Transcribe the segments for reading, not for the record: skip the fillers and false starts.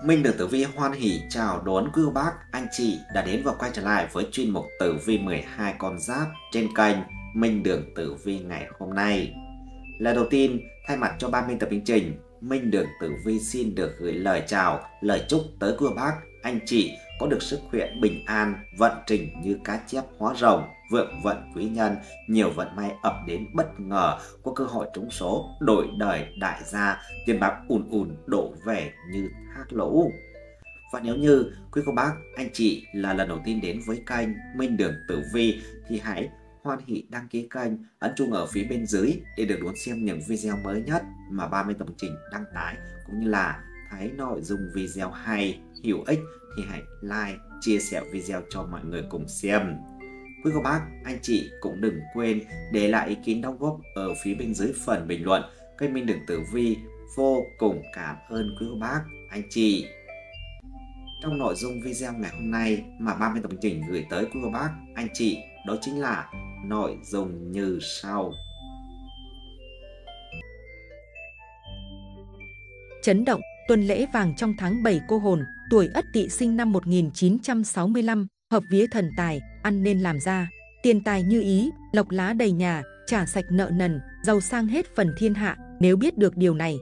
Minh được Tử Vi hoan hỉ chào đón quý cô bác, anh chị đã đến và quay trở lại với chuyên mục Tử Vi 12 con giáp trên kênh Minh Đường Tử Vi ngày hôm nay. Lời đầu tiên, thay mặt cho ban biên tập chương trình, Minh Đường Tử Vi xin được gửi lời chào, lời chúc tới quý cô bác, anh chị có được sức khỏe bình an, vận trình như cá chép hóa rồng, vượng vận quý nhân, nhiều vận may ập đến bất ngờ, có cơ hội trúng số, đổi đời đại gia, tiền bạc ùn ùn đổ về như thác lũ. Và nếu như quý cô bác, anh chị là lần đầu tiên đến với kênh Minh Đường Tử Vi thì hãy hoan hỉ đăng ký kênh, ấn chuông ở phía bên dưới để được đón xem những video mới nhất mà ban biên tập chương trình đăng tải, cũng như là thấy nội dung video hay, hữu ích thì hãy like, chia sẻ video cho mọi người cùng xem. Quý cô bác, anh chị cũng đừng quên để lại ý kiến đóng góp ở phía bên dưới phần bình luận. Kênh Minh Đường Tử Vi vô cùng cảm ơn quý cô bác, anh chị. Trong nội dung video ngày hôm nay mà ban biên tập chương trình gửi tới quý cô bác, anh chị, đó chính là nội dung như sau. Chấn động, tuần lễ vàng trong tháng 7 cô hồn, tuổi Ất Tỵ sinh năm 1965, hợp vía thần tài, ăn nên làm ra, tiền tài như ý, lộc lá đầy nhà, trả sạch nợ nần, giàu sang hết phần thiên hạ, nếu biết được điều này.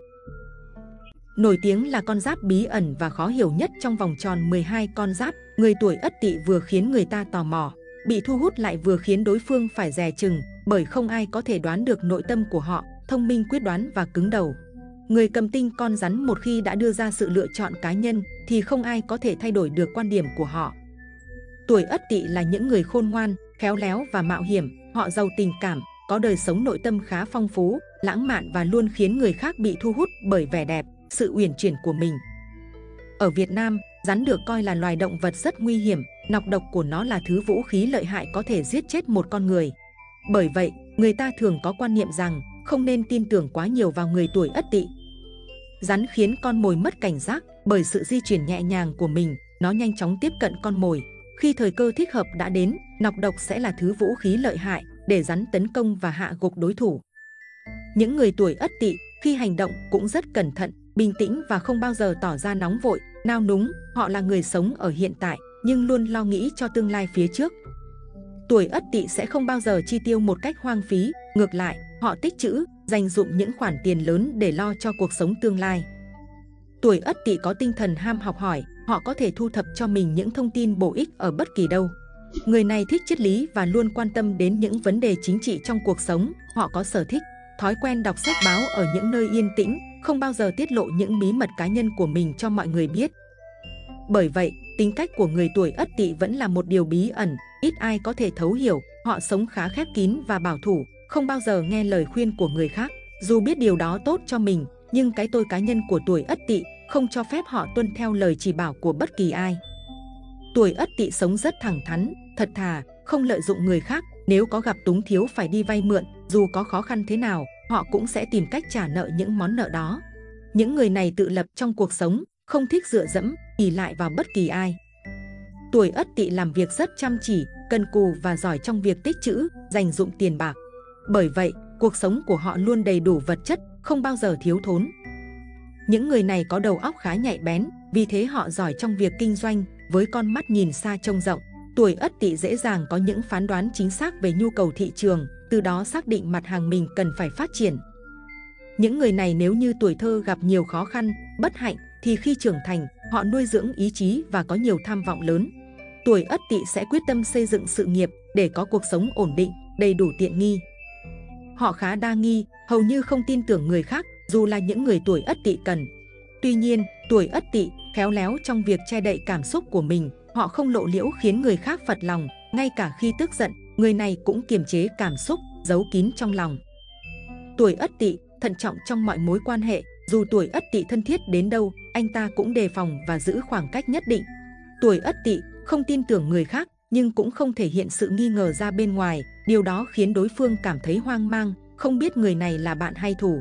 Nổi tiếng là con giáp bí ẩn và khó hiểu nhất trong vòng tròn 12 con giáp, người tuổi Ất Tỵ vừa khiến người ta tò mò, bị thu hút lại vừa khiến đối phương phải dè chừng, bởi không ai có thể đoán được nội tâm của họ, thông minh quyết đoán và cứng đầu. Người cầm tinh con rắn một khi đã đưa ra sự lựa chọn cá nhân thì không ai có thể thay đổi được quan điểm của họ. Tuổi Ất Tỵ là những người khôn ngoan, khéo léo và mạo hiểm, họ giàu tình cảm, có đời sống nội tâm khá phong phú, lãng mạn và luôn khiến người khác bị thu hút bởi vẻ đẹp, sự uyển chuyển của mình. Ở Việt Nam, rắn được coi là loài động vật rất nguy hiểm, nọc độc của nó là thứ vũ khí lợi hại có thể giết chết một con người. Bởi vậy, người ta thường có quan niệm rằng không nên tin tưởng quá nhiều vào người tuổi Ất Tỵ. Rắn khiến con mồi mất cảnh giác, bởi sự di chuyển nhẹ nhàng của mình, nó nhanh chóng tiếp cận con mồi. Khi thời cơ thích hợp đã đến, nọc độc sẽ là thứ vũ khí lợi hại để rắn tấn công và hạ gục đối thủ. Những người tuổi Ất Tỵ khi hành động cũng rất cẩn thận, bình tĩnh và không bao giờ tỏ ra nóng vội, nao núng. Họ là người sống ở hiện tại nhưng luôn lo nghĩ cho tương lai phía trước. Tuổi Ất Tỵ sẽ không bao giờ chi tiêu một cách hoang phí, ngược lại, họ tích trữ, dành dụm những khoản tiền lớn để lo cho cuộc sống tương lai. Tuổi Ất Tỵ có tinh thần ham học hỏi, họ có thể thu thập cho mình những thông tin bổ ích ở bất kỳ đâu. Người này thích triết lý và luôn quan tâm đến những vấn đề chính trị trong cuộc sống. Họ có sở thích, thói quen đọc sách báo ở những nơi yên tĩnh, không bao giờ tiết lộ những bí mật cá nhân của mình cho mọi người biết. Bởi vậy, tính cách của người tuổi Ất Tỵ vẫn là một điều bí ẩn, ít ai có thể thấu hiểu. Họ sống khá khép kín và bảo thủ, không bao giờ nghe lời khuyên của người khác. Dù biết điều đó tốt cho mình, nhưng cái tôi cá nhân của tuổi Ất Tỵ không cho phép họ tuân theo lời chỉ bảo của bất kỳ ai. Tuổi Ất Tỵ sống rất thẳng thắn, thật thà, không lợi dụng người khác. Nếu có gặp túng thiếu phải đi vay mượn, dù có khó khăn thế nào, họ cũng sẽ tìm cách trả nợ những món nợ đó. Những người này tự lập trong cuộc sống, không thích dựa dẫm, ỷ lại vào bất kỳ ai. Tuổi Ất Tỵ làm việc rất chăm chỉ, cần cù và giỏi trong việc tích trữ, dành dụm tiền bạc. Bởi vậy, cuộc sống của họ luôn đầy đủ vật chất, không bao giờ thiếu thốn. Những người này có đầu óc khá nhạy bén, vì thế họ giỏi trong việc kinh doanh, với con mắt nhìn xa trông rộng. Tuổi Ất Tỵ dễ dàng có những phán đoán chính xác về nhu cầu thị trường, từ đó xác định mặt hàng mình cần phải phát triển. Những người này nếu như tuổi thơ gặp nhiều khó khăn, bất hạnh, thì khi trưởng thành, họ nuôi dưỡng ý chí và có nhiều tham vọng lớn. Tuổi Ất Tỵ sẽ quyết tâm xây dựng sự nghiệp để có cuộc sống ổn định, đầy đủ tiện nghi. Họ khá đa nghi, hầu như không tin tưởng người khác, dù là những người tuổi Ất Tỵ cần. Tuy nhiên, tuổi Ất Tỵ khéo léo trong việc che đậy cảm xúc của mình, họ không lộ liễu khiến người khác phật lòng, ngay cả khi tức giận, người này cũng kiềm chế cảm xúc, giấu kín trong lòng. Tuổi Ất Tỵ thận trọng trong mọi mối quan hệ, dù tuổi Ất Tỵ thân thiết đến đâu, anh ta cũng đề phòng và giữ khoảng cách nhất định. Tuổi Ất Tỵ không tin tưởng người khác, nhưng cũng không thể hiện sự nghi ngờ ra bên ngoài, điều đó khiến đối phương cảm thấy hoang mang, không biết người này là bạn hay thù.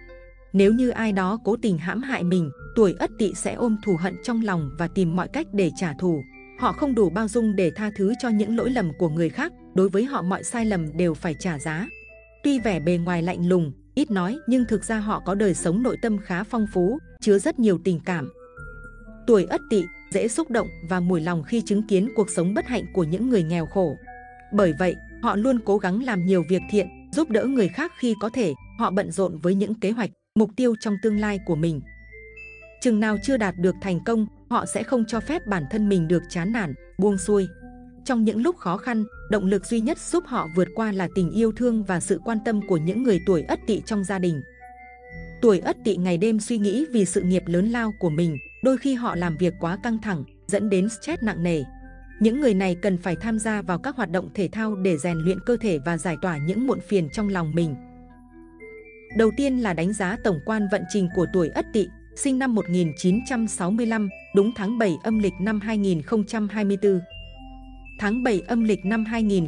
Nếu như ai đó cố tình hãm hại mình, tuổi Ất Tỵ sẽ ôm thù hận trong lòng và tìm mọi cách để trả thù. Họ không đủ bao dung để tha thứ cho những lỗi lầm của người khác, đối với họ mọi sai lầm đều phải trả giá. Tuy vẻ bề ngoài lạnh lùng, ít nói nhưng thực ra họ có đời sống nội tâm khá phong phú, chứa rất nhiều tình cảm. Tuổi Ất Tỵ dễ xúc động và mủi lòng khi chứng kiến cuộc sống bất hạnh của những người nghèo khổ. Bởi vậy, họ luôn cố gắng làm nhiều việc thiện, giúp đỡ người khác khi có thể. Họ bận rộn với những kế hoạch, mục tiêu trong tương lai của mình. Chừng nào chưa đạt được thành công, họ sẽ không cho phép bản thân mình được chán nản, buông xuôi. Trong những lúc khó khăn, động lực duy nhất giúp họ vượt qua là tình yêu thương và sự quan tâm của những người tuổi Ất Tỵ trong gia đình. Tuổi Ất Tỵ ngày đêm suy nghĩ vì sự nghiệp lớn lao của mình, đôi khi họ làm việc quá căng thẳng, dẫn đến stress nặng nề. Những người này cần phải tham gia vào các hoạt động thể thao để rèn luyện cơ thể và giải tỏa những muộn phiền trong lòng mình. Đầu tiên là đánh giá tổng quan vận trình của tuổi Ất Tỵ, sinh năm 1965, đúng tháng 7 âm lịch năm 2024. Tháng 7 âm lịch năm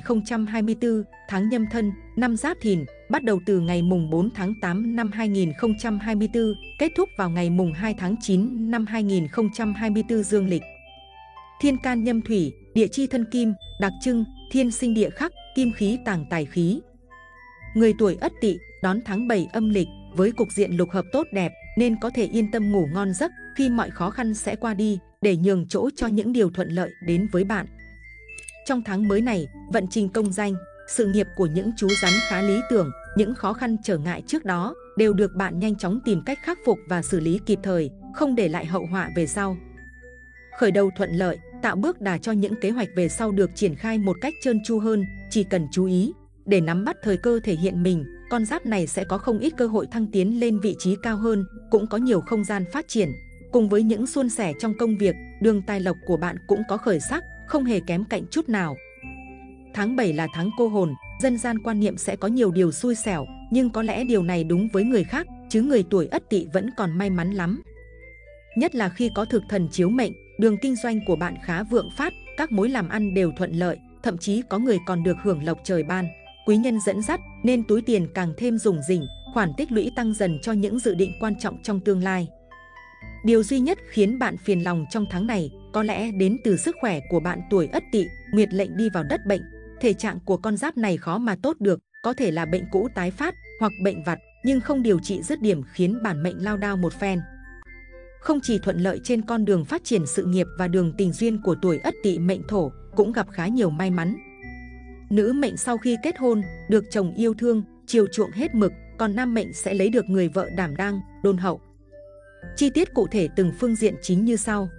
2024, tháng Nhâm Thân, năm Giáp Thìn, bắt đầu từ ngày mùng 4 tháng 8 năm 2024, kết thúc vào ngày mùng 2 tháng 9 năm 2024 dương lịch. Thiên can nhâm thủy, địa chi thân kim, đặc trưng, thiên sinh địa khắc, kim khí tàng tài khí. Người tuổi Ất Tỵ đón tháng 7 âm lịch với cục diện lục hợp tốt đẹp nên có thể yên tâm ngủ ngon giấc khi mọi khó khăn sẽ qua đi, để nhường chỗ cho những điều thuận lợi đến với bạn. Trong tháng mới này, vận trình công danh, sự nghiệp của những chú rắn khá lý tưởng, những khó khăn trở ngại trước đó đều được bạn nhanh chóng tìm cách khắc phục và xử lý kịp thời, không để lại hậu họa về sau. Khởi đầu thuận lợi, tạo bước đà cho những kế hoạch về sau được triển khai một cách trơn tru hơn, chỉ cần chú ý để nắm bắt thời cơ thể hiện mình, con giáp này sẽ có không ít cơ hội thăng tiến lên vị trí cao hơn, cũng có nhiều không gian phát triển. Cùng với những suôn sẻ trong công việc, đường tài lộc của bạn cũng có khởi sắc, không hề kém cạnh chút nào. Tháng 7 là tháng cô hồn, dân gian quan niệm sẽ có nhiều điều xui xẻo, nhưng có lẽ điều này đúng với người khác, chứ người tuổi Ất Tỵ vẫn còn may mắn lắm. Nhất là khi có thực thần chiếu mệnh, đường kinh doanh của bạn khá vượng phát, các mối làm ăn đều thuận lợi, thậm chí có người còn được hưởng lộc trời ban. Quý nhân dẫn dắt nên túi tiền càng thêm rủng rỉnh, khoản tích lũy tăng dần cho những dự định quan trọng trong tương lai. Điều duy nhất khiến bạn phiền lòng trong tháng này có lẽ đến từ sức khỏe của bạn tuổi Ất Tỵ. Nguyệt lệnh đi vào đất bệnh, thể trạng của con giáp này khó mà tốt được, có thể là bệnh cũ tái phát hoặc bệnh vặt, nhưng không điều trị dứt điểm khiến bản mệnh lao đao một phen. Không chỉ thuận lợi trên con đường phát triển sự nghiệp và đường tình duyên của tuổi Ất Tỵ mệnh Thổ cũng gặp khá nhiều may mắn. Nữ mệnh sau khi kết hôn được chồng yêu thương, chiều chuộng hết mực, còn nam mệnh sẽ lấy được người vợ đảm đang, đôn hậu. Chi tiết cụ thể từng phương diện chính như sau.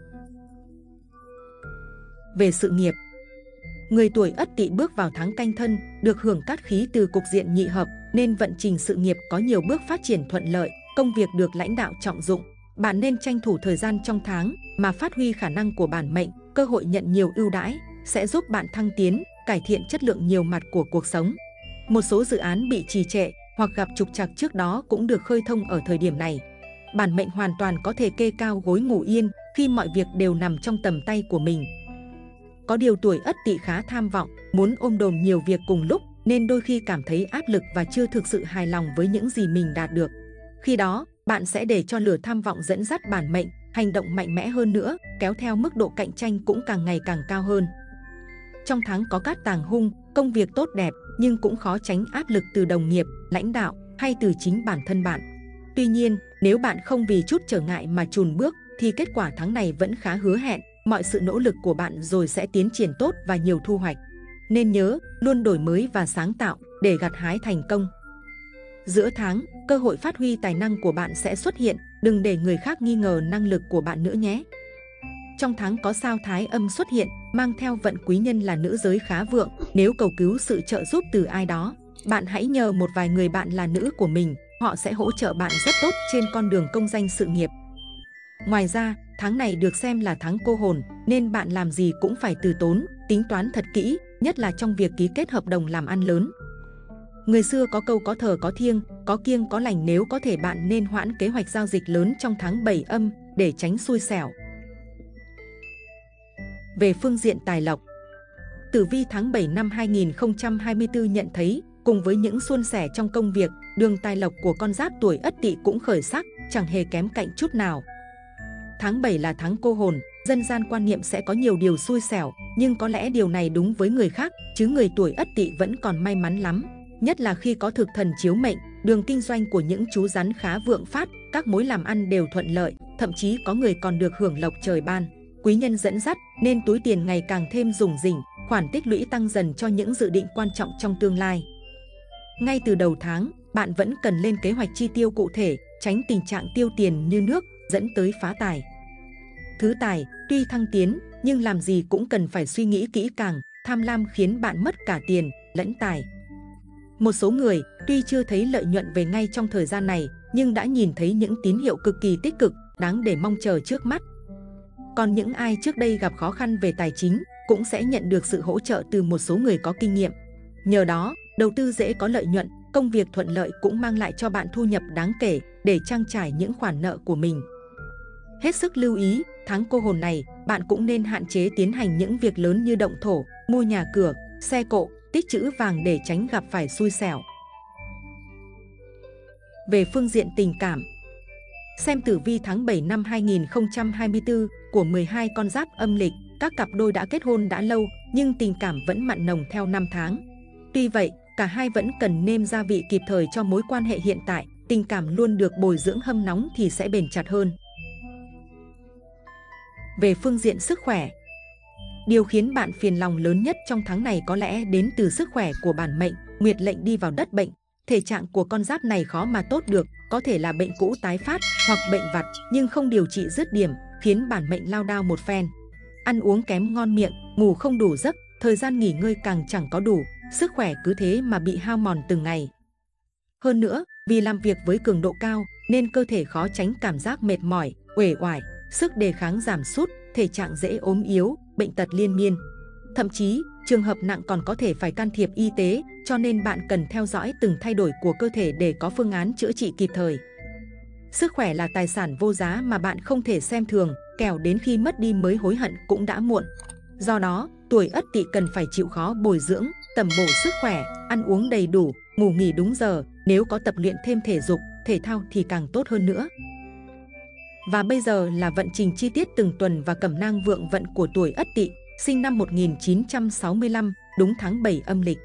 Về sự nghiệp, người tuổi Ất Tỵ bước vào tháng Canh Thân, được hưởng cát khí từ cục diện nhị hợp nên vận trình sự nghiệp có nhiều bước phát triển thuận lợi, công việc được lãnh đạo trọng dụng. Bạn nên tranh thủ thời gian trong tháng mà phát huy khả năng của bản mệnh, cơ hội nhận nhiều ưu đãi sẽ giúp bạn thăng tiến, cải thiện chất lượng nhiều mặt của cuộc sống. Một số dự án bị trì trệ hoặc gặp trục trặc trước đó cũng được khơi thông ở thời điểm này. Bản mệnh hoàn toàn có thể kê cao gối ngủ yên khi mọi việc đều nằm trong tầm tay của mình. Có điều tuổi Ất Tỵ khá tham vọng, muốn ôm đồm nhiều việc cùng lúc nên đôi khi cảm thấy áp lực và chưa thực sự hài lòng với những gì mình đạt được. Khi đó, bạn sẽ để cho lửa tham vọng dẫn dắt bản mệnh, hành động mạnh mẽ hơn nữa, kéo theo mức độ cạnh tranh cũng càng ngày càng cao hơn. Trong tháng có cát tàng hung, công việc tốt đẹp nhưng cũng khó tránh áp lực từ đồng nghiệp, lãnh đạo hay từ chính bản thân bạn. Tuy nhiên, nếu bạn không vì chút trở ngại mà chùn bước thì kết quả tháng này vẫn khá hứa hẹn, mọi sự nỗ lực của bạn rồi sẽ tiến triển tốt và nhiều thu hoạch. Nên nhớ, luôn đổi mới và sáng tạo để gặt hái thành công. Giữa tháng, cơ hội phát huy tài năng của bạn sẽ xuất hiện, đừng để người khác nghi ngờ năng lực của bạn nữa nhé. Trong tháng có sao Thái Âm xuất hiện, mang theo vận quý nhân là nữ giới khá vượng, nếu cầu cứu sự trợ giúp từ ai đó, bạn hãy nhờ một vài người bạn là nữ của mình, họ sẽ hỗ trợ bạn rất tốt trên con đường công danh sự nghiệp. Ngoài ra, tháng này được xem là tháng cô hồn, nên bạn làm gì cũng phải từ tốn, tính toán thật kỹ, nhất là trong việc ký kết hợp đồng làm ăn lớn. Người xưa có câu có thờ có thiêng, có kiêng có lành, nếu có thể bạn nên hoãn kế hoạch giao dịch lớn trong tháng 7 âm để tránh xui xẻo. Về phương diện tài lộc, tử vi tháng 7 năm 2024 nhận thấy, cùng với những suôn sẻ trong công việc, đường tài lộc của con giáp tuổi Ất Tỵ cũng khởi sắc, chẳng hề kém cạnh chút nào. Tháng 7 là tháng cô hồn, dân gian quan niệm sẽ có nhiều điều xui xẻo, nhưng có lẽ điều này đúng với người khác, chứ người tuổi Ất Tỵ vẫn còn may mắn lắm. Nhất là khi có thực thần chiếu mệnh, đường kinh doanh của những chú rắn khá vượng phát, các mối làm ăn đều thuận lợi, thậm chí có người còn được hưởng lộc trời ban. Quý nhân dẫn dắt nên túi tiền ngày càng thêm rủng rỉnh, khoản tích lũy tăng dần cho những dự định quan trọng trong tương lai. Ngay từ đầu tháng, bạn vẫn cần lên kế hoạch chi tiêu cụ thể, tránh tình trạng tiêu tiền như nước dẫn tới phá tài. Thứ tài, tuy thăng tiến, nhưng làm gì cũng cần phải suy nghĩ kỹ càng, tham lam khiến bạn mất cả tiền, lẫn tài. Một số người tuy chưa thấy lợi nhuận về ngay trong thời gian này, nhưng đã nhìn thấy những tín hiệu cực kỳ tích cực, đáng để mong chờ trước mắt. Còn những ai trước đây gặp khó khăn về tài chính cũng sẽ nhận được sự hỗ trợ từ một số người có kinh nghiệm. Nhờ đó, đầu tư dễ có lợi nhuận, công việc thuận lợi cũng mang lại cho bạn thu nhập đáng kể để trang trải những khoản nợ của mình. Hết sức lưu ý, tháng cô hồn này, bạn cũng nên hạn chế tiến hành những việc lớn như động thổ, mua nhà cửa, xe cộ, tích trữ vàng để tránh gặp phải xui xẻo. Về phương diện tình cảm, xem tử vi tháng 7 năm 2024 của 12 con giáp âm lịch, các cặp đôi đã kết hôn đã lâu nhưng tình cảm vẫn mặn nồng theo năm tháng. Tuy vậy, cả hai vẫn cần nêm gia vị kịp thời cho mối quan hệ hiện tại, tình cảm luôn được bồi dưỡng hâm nóng thì sẽ bền chặt hơn. Về phương diện sức khỏe, điều khiến bạn phiền lòng lớn nhất trong tháng này có lẽ đến từ sức khỏe của bản mệnh, nguyệt lệnh đi vào đất bệnh. Thể trạng của con giáp này khó mà tốt được, có thể là bệnh cũ tái phát hoặc bệnh vặt nhưng không điều trị dứt điểm, khiến bản mệnh lao đao một phen. Ăn uống kém ngon miệng, ngủ không đủ giấc, thời gian nghỉ ngơi càng chẳng có đủ, sức khỏe cứ thế mà bị hao mòn từng ngày. Hơn nữa, vì làm việc với cường độ cao nên cơ thể khó tránh cảm giác mệt mỏi, uể oải, sức đề kháng giảm sút, thể trạng dễ ốm yếu, bệnh tật liên miên. Thậm chí, trường hợp nặng còn có thể phải can thiệp y tế, cho nên bạn cần theo dõi từng thay đổi của cơ thể để có phương án chữa trị kịp thời. Sức khỏe là tài sản vô giá mà bạn không thể xem thường, kẻo đến khi mất đi mới hối hận cũng đã muộn. Do đó, tuổi Ất Tỵ cần phải chịu khó bồi dưỡng, tẩm bổ sức khỏe, ăn uống đầy đủ, ngủ nghỉ đúng giờ, nếu có tập luyện thêm thể dục, thể thao thì càng tốt hơn nữa. Và bây giờ là vận trình chi tiết từng tuần và cẩm nang vượng vận của tuổi Ất Tỵ, sinh năm 1965, đúng tháng 7 âm lịch.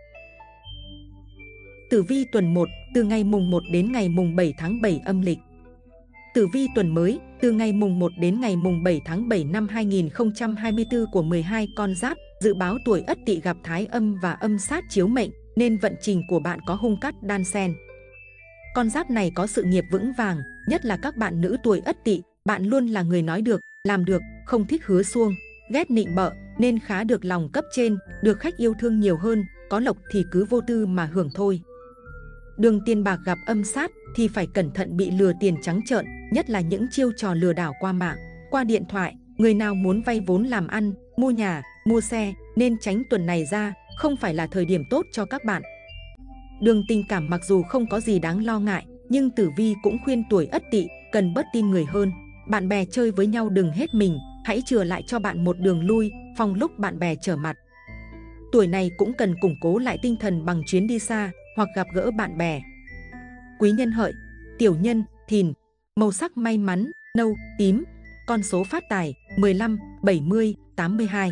Tử vi tuần 1, từ ngày mùng 1 đến ngày mùng 7 tháng 7 âm lịch. Tử vi tuần mới, từ ngày mùng 1 đến ngày mùng 7 tháng 7 năm 2024 của 12 con giáp, dự báo tuổi Ất Tỵ gặp thái âm và âm sát chiếu mệnh, nên vận trình của bạn có hung cát đan xen. Con giáp này có sự nghiệp vững vàng, nhất là các bạn nữ tuổi Ất Tỵ, bạn luôn là người nói được, làm được, không thích hứa suông, ghét nịnh bợ, nên khá được lòng cấp trên, được khách yêu thương nhiều hơn, có lộc thì cứ vô tư mà hưởng thôi. Đường tiền bạc gặp âm sát thì phải cẩn thận bị lừa tiền trắng trợn, nhất là những chiêu trò lừa đảo qua mạng, qua điện thoại. Người nào muốn vay vốn làm ăn, mua nhà, mua xe nên tránh tuần này ra, không phải là thời điểm tốt cho các bạn. Đường tình cảm mặc dù không có gì đáng lo ngại, nhưng tử vi cũng khuyên tuổi Ất Tỵ cần bớt tin người hơn. Bạn bè chơi với nhau đừng hết mình, hãy chừa lại cho bạn một đường lui, phòng lúc bạn bè trở mặt. Tuổi này cũng cần củng cố lại tinh thần bằng chuyến đi xa hoặc gặp gỡ bạn bè. Quý nhân hợi, tiểu nhân, thìn. Màu sắc may mắn, nâu, tím. Con số phát tài, 15, 70, 82.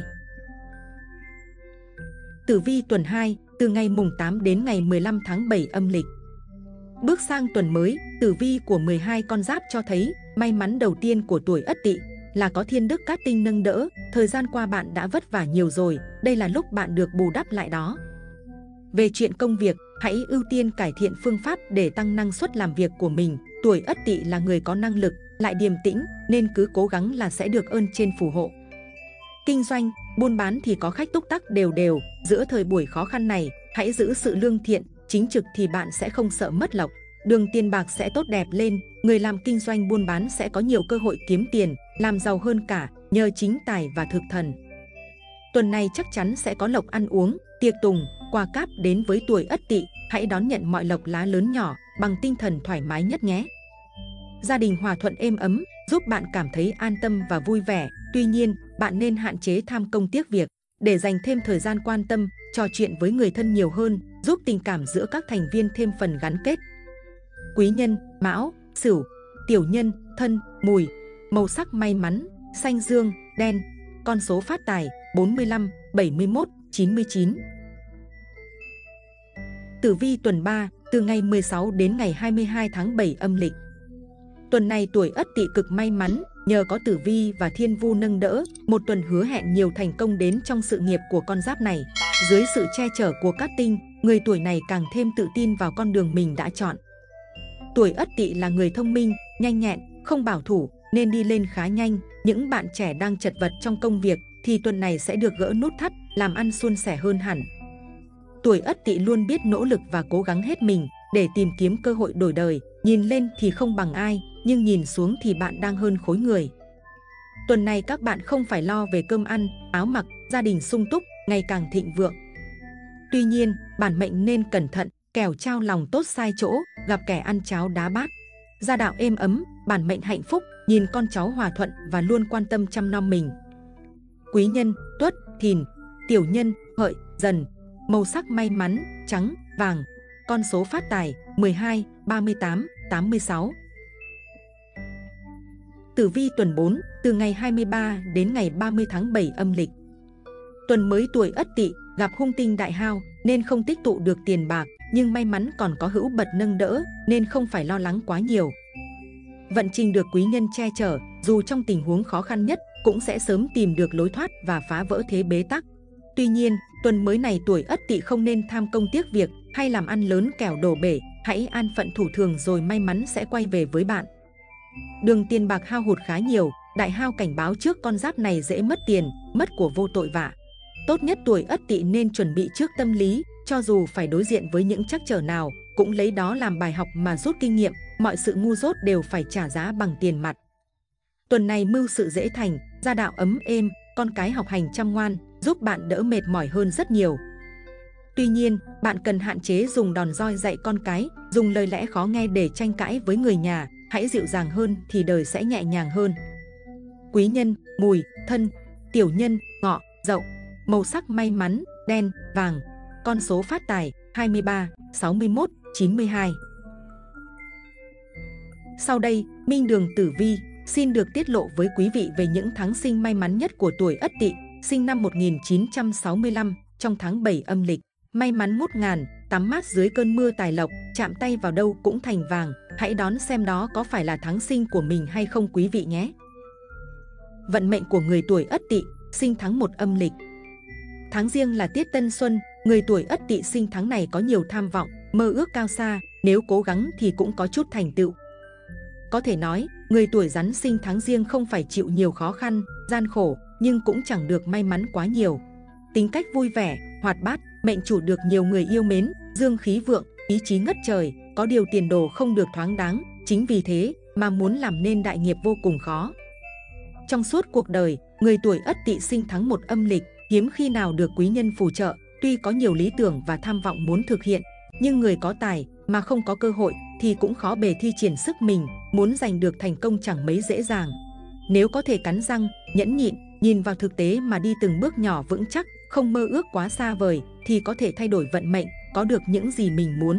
Tử vi tuần 2, từ ngày mùng 8 đến ngày 15 tháng 7 âm lịch. Bước sang tuần mới, tử vi của 12 con giáp cho thấy may mắn đầu tiên của tuổi Ất Tỵ là có thiên đức cát tinh nâng đỡ. Thời gian qua bạn đã vất vả nhiều rồi, đây là lúc bạn được bù đắp lại đó. Về chuyện công việc, hãy ưu tiên cải thiện phương pháp để tăng năng suất làm việc của mình. Tuổi Ất Tỵ là người có năng lực, lại điềm tĩnh nên cứ cố gắng là sẽ được ơn trên phù hộ. Kinh doanh, buôn bán thì có khách túc tắc đều đều. Giữa thời buổi khó khăn này, hãy giữ sự lương thiện, chính trực thì bạn sẽ không sợ mất lộc. Đường tiền bạc sẽ tốt đẹp lên, người làm kinh doanh buôn bán sẽ có nhiều cơ hội kiếm tiền, làm giàu hơn cả nhờ chính tài và thực thần. Tuần này chắc chắn sẽ có lộc ăn uống, tiệc tùng, quà cáp đến với tuổi Ất Tỵ. Hãy đón nhận mọi lộc lá lớn nhỏ bằng tinh thần thoải mái nhất nhé. Gia đình hòa thuận êm ấm, giúp bạn cảm thấy an tâm và vui vẻ. Tuy nhiên, bạn nên hạn chế tham công tiếc việc để dành thêm thời gian quan tâm, trò chuyện với người thân nhiều hơn, giúp tình cảm giữa các thành viên thêm phần gắn kết. Quý nhân, Mão, Sửu. Tiểu nhân, Thân, Mùi. Màu sắc may mắn, xanh dương, đen. Con số phát tài, 45, 71, 99. Tử vi tuần 3, từ ngày 16 đến ngày 22 tháng 7 âm lịch. Tuần này tuổi Ất Tỵ cực may mắn, nhờ có Tử Vi và Thiên Vu nâng đỡ, một tuần hứa hẹn nhiều thành công đến trong sự nghiệp của con giáp này. Dưới sự che chở của các tinh, người tuổi này càng thêm tự tin vào con đường mình đã chọn. Tuổi Ất Tỵ là người thông minh, nhanh nhẹn, không bảo thủ nên đi lên khá nhanh. Những bạn trẻ đang chật vật trong công việc thì tuần này sẽ được gỡ nút thắt, làm ăn suôn sẻ hơn hẳn. Tuổi Ất Tỵ luôn biết nỗ lực và cố gắng hết mình để tìm kiếm cơ hội đổi đời. Nhìn lên thì không bằng ai, nhưng nhìn xuống thì bạn đang hơn khối người. Tuần này các bạn không phải lo về cơm ăn, áo mặc, gia đình sung túc, ngày càng thịnh vượng. Tuy nhiên, bản mệnh nên cẩn thận, kẻo trao lòng tốt sai chỗ, gặp kẻ ăn cháo đá bát. Gia đạo êm ấm, bản mệnh hạnh phúc, nhìn con cháu hòa thuận và luôn quan tâm chăm nom mình. Quý nhân, Tuất, Thìn, tiểu nhân, Hợi, Dần. Màu sắc may mắn, trắng, vàng. Con số phát tài, 12, 38, 86. Tử vi tuần 4, từ ngày 23 đến ngày 30 tháng 7 âm lịch. Tuần mới tuổi Ất Tỵ, gặp hung tinh đại hao nên không tích tụ được tiền bạc, nhưng may mắn còn có hữu bật nâng đỡ nên không phải lo lắng quá nhiều. Vận trình được quý nhân che chở, dù trong tình huống khó khăn nhất cũng sẽ sớm tìm được lối thoát và phá vỡ thế bế tắc. Tuy nhiên, tuần mới này tuổi Ất Tỵ không nên tham công tiếc việc hay làm ăn lớn kẻo đổ bể, hãy an phận thủ thường rồi may mắn sẽ quay về với bạn. Đường tiền bạc hao hụt khá nhiều, đại hao cảnh báo trước con giáp này dễ mất tiền, mất của vô tội vạ. Tốt nhất tuổi Ất Tỵ nên chuẩn bị trước tâm lý, cho dù phải đối diện với những trắc trở nào, cũng lấy đó làm bài học mà rút kinh nghiệm, mọi sự ngu dốt đều phải trả giá bằng tiền mặt. Tuần này mưu sự dễ thành, gia đạo ấm êm, con cái học hành chăm ngoan, giúp bạn đỡ mệt mỏi hơn rất nhiều. Tuy nhiên, bạn cần hạn chế dùng đòn roi dạy con cái, dùng lời lẽ khó nghe để tranh cãi với người nhà, hãy dịu dàng hơn thì đời sẽ nhẹ nhàng hơn. Quý nhân, Mùi, Thân, tiểu nhân, Ngọ, Dậu. Màu sắc may mắn, đen, vàng. Con số phát tài, 23, 61, 92. Sau đây, Minh Đường Tử Vi xin được tiết lộ với quý vị về những tháng sinh may mắn nhất của tuổi Ất Tỵ, sinh năm 1965, trong tháng 7 âm lịch. May mắn ngút ngàn, tắm mát dưới cơn mưa tài lộc, chạm tay vào đâu cũng thành vàng. Hãy đón xem đó có phải là tháng sinh của mình hay không quý vị nhé. Vận mệnh của người tuổi Ất Tỵ, sinh tháng 1 âm lịch. Tháng Giêng là tiết tân xuân, người tuổi Ất Tỵ sinh tháng này có nhiều tham vọng, mơ ước cao xa, nếu cố gắng thì cũng có chút thành tựu. Có thể nói, người tuổi Rắn sinh tháng Giêng không phải chịu nhiều khó khăn, gian khổ, nhưng cũng chẳng được may mắn quá nhiều. Tính cách vui vẻ, hoạt bát, mệnh chủ được nhiều người yêu mến, dương khí vượng, ý chí ngất trời, có điều tiền đồ không được thoáng đáng, chính vì thế mà muốn làm nên đại nghiệp vô cùng khó. Trong suốt cuộc đời, người tuổi Ất Tỵ sinh tháng 1 âm lịch, hiếm khi nào được quý nhân phù trợ, tuy có nhiều lý tưởng và tham vọng muốn thực hiện, nhưng người có tài mà không có cơ hội thì cũng khó bề thi triển sức mình, muốn giành được thành công chẳng mấy dễ dàng. Nếu có thể cắn răng, nhẫn nhịn, nhìn vào thực tế mà đi từng bước nhỏ vững chắc, không mơ ước quá xa vời thì có thể thay đổi vận mệnh, có được những gì mình muốn.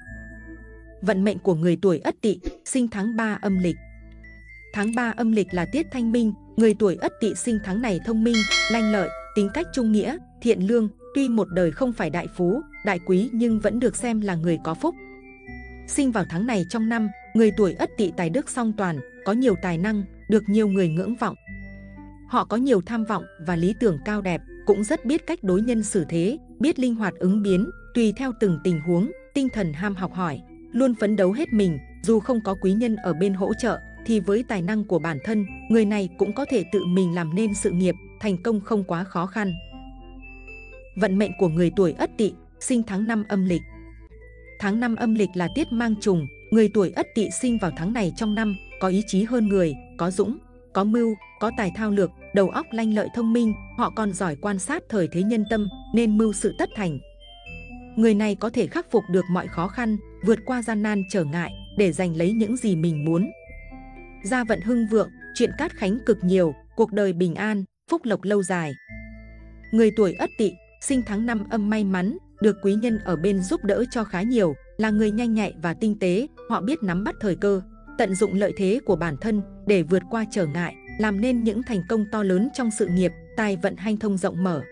Vận mệnh của người tuổi Ất Tỵ, sinh tháng 3 âm lịch. Tháng 3 âm lịch là tiết thanh minh, người tuổi Ất Tỵ sinh tháng này thông minh, lanh lợi, tính cách trung nghĩa, thiện lương, tuy một đời không phải đại phú, đại quý nhưng vẫn được xem là người có phúc. Sinh vào tháng này trong năm, người tuổi Ất Tỵ tài đức song toàn, có nhiều tài năng, được nhiều người ngưỡng vọng. Họ có nhiều tham vọng và lý tưởng cao đẹp, cũng rất biết cách đối nhân xử thế, biết linh hoạt ứng biến, tùy theo từng tình huống, tinh thần ham học hỏi, luôn phấn đấu hết mình, dù không có quý nhân ở bên hỗ trợ, thì với tài năng của bản thân, người này cũng có thể tự mình làm nên sự nghiệp, thành công không quá khó khăn. Vận mệnh của người tuổi Ất Tỵ, sinh tháng 5 âm lịch. Tháng 5 âm lịch là tiết mang trùng, người tuổi Ất Tỵ sinh vào tháng này trong năm, có ý chí hơn người, có dũng, có mưu, có tài thao lược, đầu óc lanh lợi thông minh, họ còn giỏi quan sát thời thế nhân tâm, nên mưu sự tất thành. Người này có thể khắc phục được mọi khó khăn, vượt qua gian nan trở ngại để giành lấy những gì mình muốn. Gia vận hưng vượng, chuyện cát khánh cực nhiều, cuộc đời bình an, phúc lộc lâu dài. Người tuổi Ất Tỵ, sinh tháng 5 âm may mắn, được quý nhân ở bên giúp đỡ cho khá nhiều, là người nhanh nhạy và tinh tế, họ biết nắm bắt thời cơ, tận dụng lợi thế của bản thân để vượt qua trở ngại, làm nên những thành công to lớn trong sự nghiệp, tài vận hanh thông rộng mở.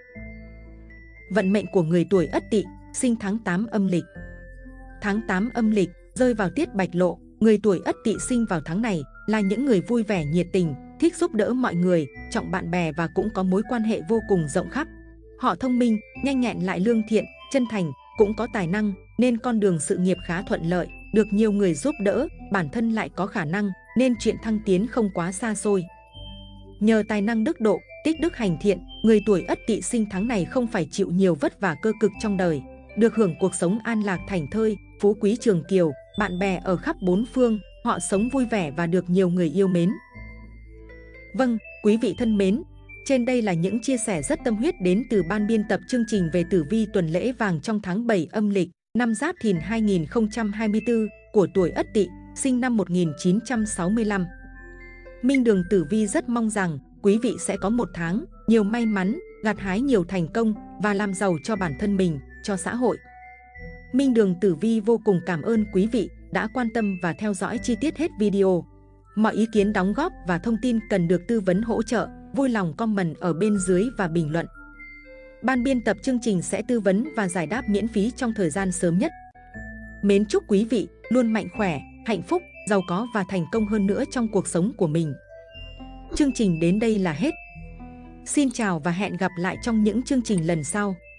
Vận mệnh của người tuổi Ất Tỵ, sinh tháng 8 âm lịch. Tháng 8 âm lịch rơi vào tiết bạch lộ, người tuổi Ất Tỵ sinh vào tháng này là những người vui vẻ nhiệt tình, thích giúp đỡ mọi người, trọng bạn bè và cũng có mối quan hệ vô cùng rộng khắp. Họ thông minh, nhanh nhẹn lại lương thiện, chân thành, cũng có tài năng nên con đường sự nghiệp khá thuận lợi, được nhiều người giúp đỡ, bản thân lại có khả năng nên chuyện thăng tiến không quá xa xôi. Nhờ tài năng đức độ, tích đức hành thiện, người tuổi Ất Tỵ sinh tháng này không phải chịu nhiều vất vả cơ cực trong đời, được hưởng cuộc sống an lạc thảnh thơi, phú quý trường kiều, bạn bè ở khắp bốn phương, họ sống vui vẻ và được nhiều người yêu mến. Vâng, quý vị thân mến, trên đây là những chia sẻ rất tâm huyết đến từ ban biên tập chương trình về tử vi tuần lễ vàng trong tháng 7 âm lịch, năm Giáp Thìn 2024 của tuổi Ất Tỵ, sinh năm 1965. Minh Đường Tử Vi rất mong rằng quý vị sẽ có một tháng nhiều may mắn, gặt hái nhiều thành công và làm giàu cho bản thân mình, cho xã hội. Minh Đường Tử Vi vô cùng cảm ơn quý vị đã quan tâm và theo dõi chi tiết hết video. Mọi ý kiến đóng góp và thông tin cần được tư vấn hỗ trợ, vui lòng comment ở bên dưới và bình luận. Ban biên tập chương trình sẽ tư vấn và giải đáp miễn phí trong thời gian sớm nhất. Mến chúc quý vị luôn mạnh khỏe, hạnh phúc, giàu có và thành công hơn nữa trong cuộc sống của mình. Chương trình đến đây là hết. Xin chào và hẹn gặp lại trong những chương trình lần sau.